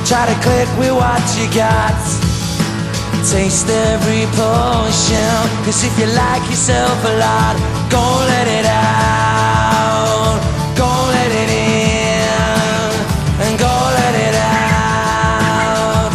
Try to click with what you got. Taste every potion, 'cause if you like yourself a lot, go let it out. Go let it in, and go let it out.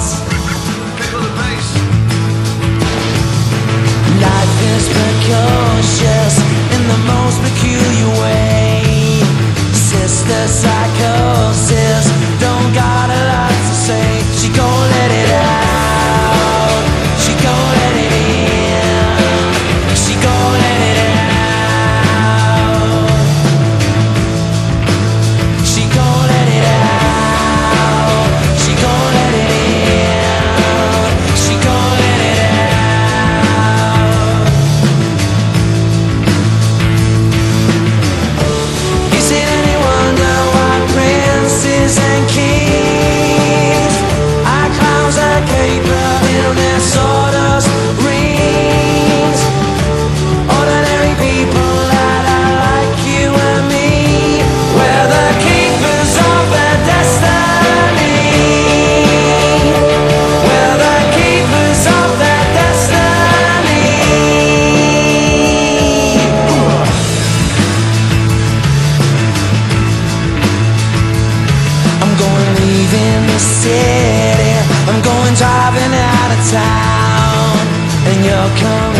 Life is precocious in the most peculiar way. Sister psychosis don't got a lot to say. She gon' let it out. She gon' let it in. She gon' let it out. She gon' let it out. She gon' let it in. She gon' let it out. Is it any wonder why princes and kings are clowns that caper in their sawdust rings? Ordinary people that are like you and me, we're the keepers of their destiny. We're the keepers of their destiny. I'm going leaving the city, I'm going driving out of town, and you're coming